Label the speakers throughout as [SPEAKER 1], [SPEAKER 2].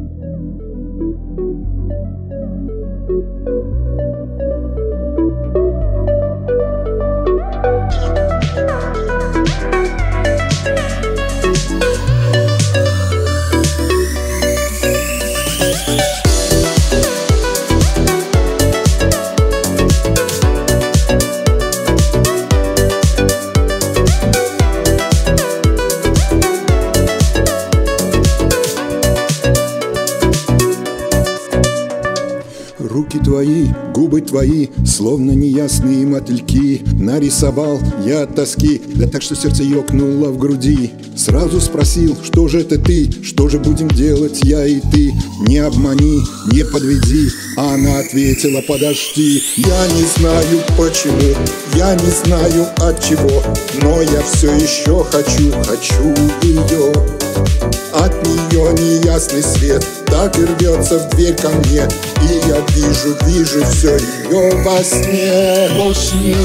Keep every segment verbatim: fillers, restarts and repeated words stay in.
[SPEAKER 1] Руки твои, губы твои, словно неясные мотыльки. Нарисовал я от тоски, да так, что сердце ёкнуло в груди. Сразу спросил, что же это ты, что же будем делать я и ты. Не обмани, не подведи, а она ответила: подожди. Я не знаю почему, я не знаю от чего, но я все еще хочу, хочу ее. От нее неясный свет так и рвется в дверь ко мне, и я вижу, вижу все ее во сне, во сне.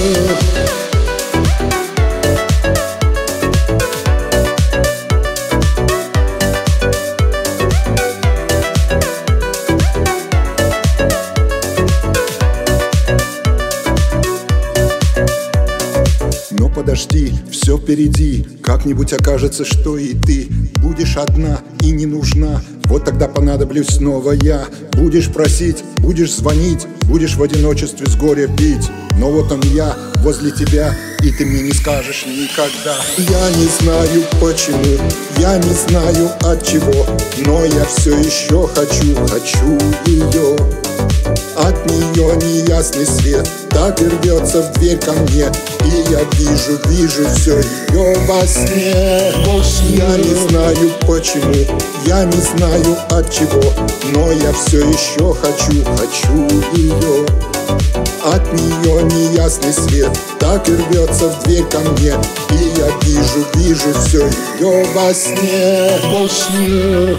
[SPEAKER 1] Но подожди, все впереди, как-нибудь окажется, что и ты будешь одна и не нужна. Вот тогда понадоблюсь снова я. Будешь просить, будешь звонить, будешь в одиночестве с горя пить. Но вот он я, возле тебя, и ты мне не скажешь никогда. Я не знаю почему, я не знаю от чего, но я все еще хочу, хочу ее. От нее неясный свет так и рвется в дверь ко мне, и я вижу, вижу все ее во сне. Я не знаю почему, я не знаю от чего, но я все еще хочу, хочу ее. От нее неясный свет так и рвется в дверь ко мне, и я вижу, вижу все ее во сне, во сне.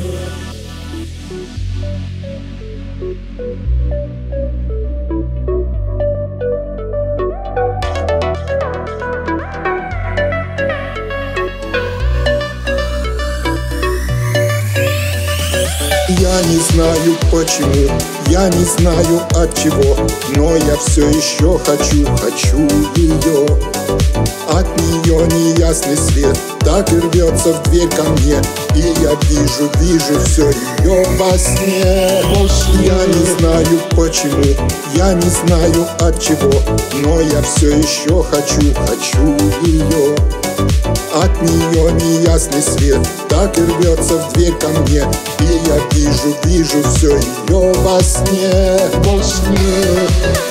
[SPEAKER 1] Я не знаю почему, я не знаю от чего, но я все еще хочу, хочу ее. От нее неясный свет так и рвется в дверь ко мне, и я вижу, вижу все ее во сне. Я не знаю почему, я не знаю от чего, но я все еще хочу, хочу ее. От нее неясный свет так и рвется в дверь ко мне, и я вижу, вижу все ее во сне, во сне.